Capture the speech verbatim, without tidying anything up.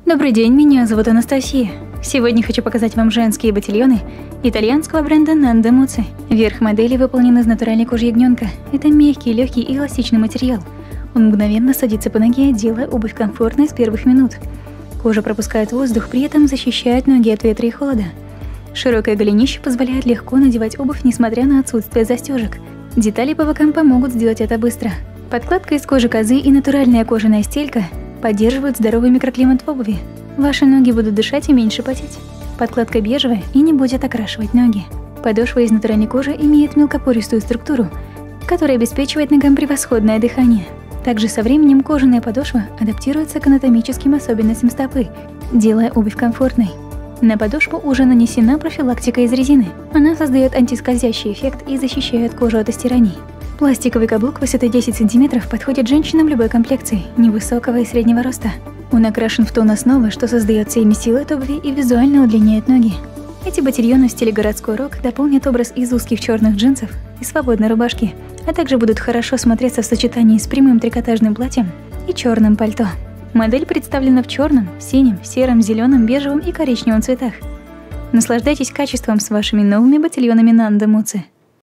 Добрый день, меня зовут Анастасия. Сегодня хочу показать вам женские ботильоны итальянского бренда Nando Mucci. Верх модели выполнен из натуральной кожи ягненка. Это мягкий, легкий и эластичный материал. Он мгновенно садится по ноге, делая обувь комфортной с первых минут. Кожа пропускает воздух, при этом защищает ноги от ветра и холода. Широкое голенище позволяет легко надевать обувь, несмотря на отсутствие застежек. Детали по бокам помогут сделать это быстро. Подкладка из кожи козы и натуральная кожаная стелька поддерживают здоровый микроклимат в обуви. Ваши ноги будут дышать и меньше потеть. Подкладка бежевая и не будет окрашивать ноги. Подошва из натуральной кожи имеет мелкопористую структуру, которая обеспечивает ногам превосходное дыхание. Также со временем кожаная подошва адаптируется к анатомическим особенностям стопы, делая обувь комфортной. На подошву уже нанесена профилактика из резины. Она создает антискользящий эффект и защищает кожу от остираний. Пластиковый каблук высотой десять сантиметров подходит женщинам любой комплекции, невысокого и среднего роста. Он окрашен в тон основы, что создает семь силы от обуви и визуально удлиняет ноги. Эти ботильоны в стиле городской рок дополнят образ из узких черных джинсов и свободной рубашки, а также будут хорошо смотреться в сочетании с прямым трикотажным платьем и черным пальто. Модель представлена в черном, синем, сером, зеленом, бежевом и коричневом цветах. Наслаждайтесь качеством с вашими новыми ботильонами Nando Mucci.